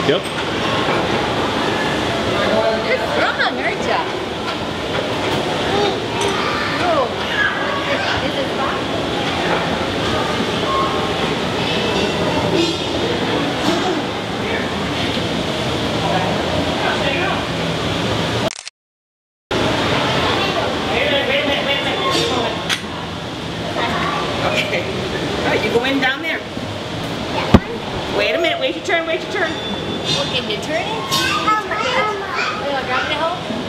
Yep. You're strong, aren't you? Oh. Is it fun? Okay. All right, you go in down there. Wait a minute, wait your turn, wait your turn. Well, can you turn it? Grab it at home.